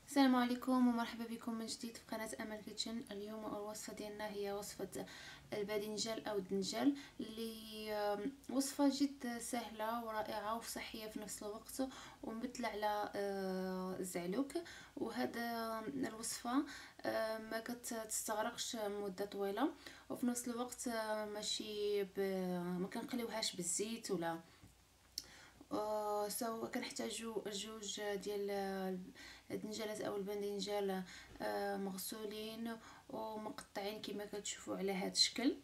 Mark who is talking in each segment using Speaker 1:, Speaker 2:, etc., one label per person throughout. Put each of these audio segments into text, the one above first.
Speaker 1: السلام عليكم ومرحبا بكم من جديد في قناة أمل كيتشن. اليوم الوصفة ديالنا هي وصفة الباذنجان أو الدنجال اللي وصفة جد سهلة ورائعة وصحية في نفس الوقت ومبتلة على الزعلوك. وهذا الوصفة ما كتستغرقش مدة طويلة، وفي نفس الوقت ماشي ما كنقليوهاش بالزيت ولا سو كنحتاجو جوج ديال الدنجالات او الباذنجان مغسولين ومقطعين كما كتشوفوا على هذا الشكل.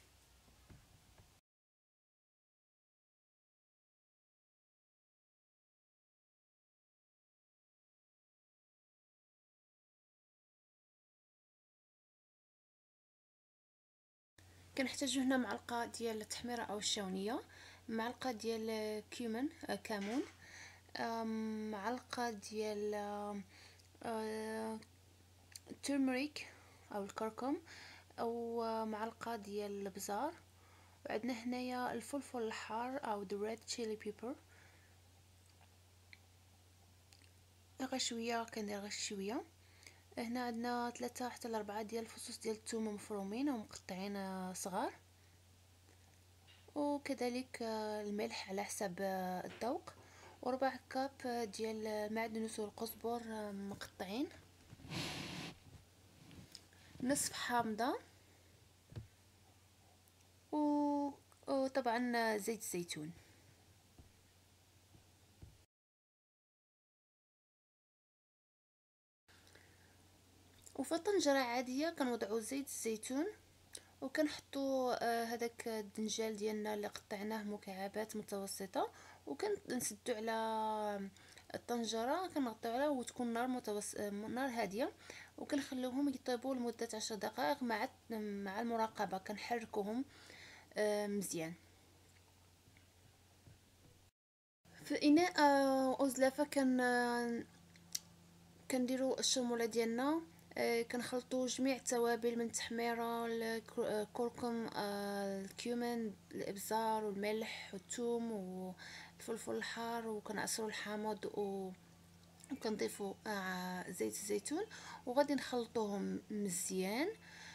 Speaker 1: كنحتاجو هنا معلقه ديال التحميره او الشاونيه، معلقه ديال كيمن كمون، معلقه ديال تورمريك او الكركم، او معلقه ديال البزار. وعندنا هنايا الفلفل الحار او the red chili pepper، غير شويه كندير غير شويه. هنا عندنا 3 حتى ل 4 ديال الفصوص ديال الثوم مفرومين ومقطعين صغار، وكذلك الملح على حسب الذوق، وربع كاب ديال المعدنوس والقزبر مقطعين، نصف حامضه، وطبعا زيت الزيتون. وفي طنجره عاديه كنوضعوا زيت الزيتون وكنحطوا هذاك الدنجال ديالنا اللي قطعناه مكعبات متوسطه، وكنسدو على الطنجره، كنغطيو عليها وتكون نار هاديه، وكنخليوهم يطيبوا لمده 10 دقائق مع المراقبه، كنحركوهم مزيان. في اناء او زلافه كنديروا الشرموله ديالنا. كنخلطوا جميع التوابل من التحميره، الكركم، الكيومن، الابزار والملح والثوم والفلفل الحار، وكنعصروا الحامض وكنضيفوا زيت الزيتون، وغادي نخلطوهم مزيان.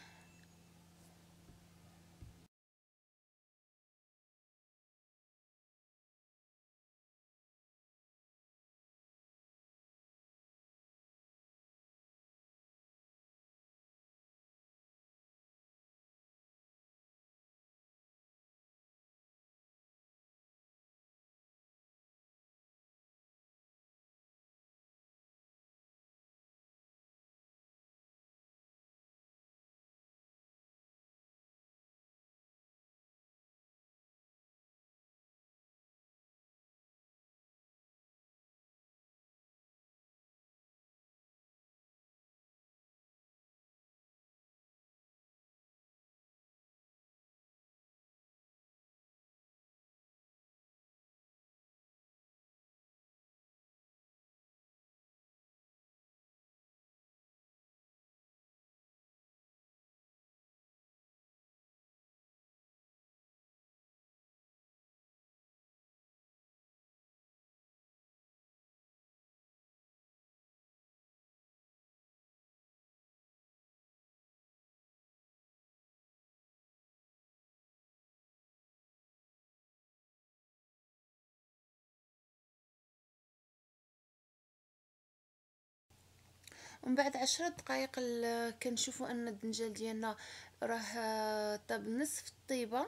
Speaker 1: ومن بعد 10 دقائق كنشوفوا ان الدنجال ديالنا راه طاب نصف الطيبه،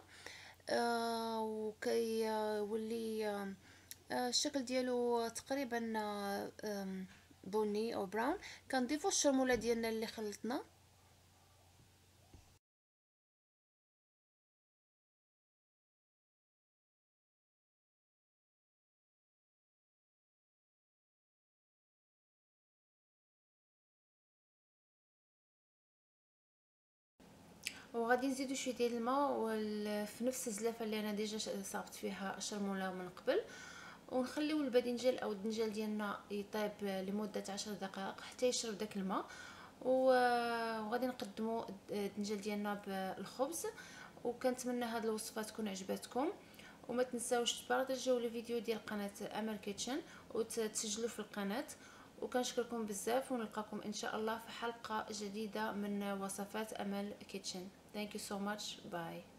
Speaker 1: وكيولي الشكل ديالو تقريبا بني او براون. كنضيفوا الشرموله ديالنا اللي خلطنا، وغادي نزيدو شويه ديال الماء في نفس الزلافه اللي انا ديجا صابت فيها الشرموله من قبل، ونخليو الباذنجان او الدنجال ديالنا يطيب لمده 10 دقائق حتى يشرب داك الماء. وغادي نقدموا الدنجال ديالنا بالخبز. وكنتمنى هذه الوصفه تكون عجبتكم، وما تنساوش تبارطاجيو الفيديو ديال قناه امل كيتشن وتسجلوا في القناه، وكنشكركم بزاف، ونلقاكم ان شاء الله في حلقة جديدة من وصفات امل كيتشن. Thank you so much. Bye.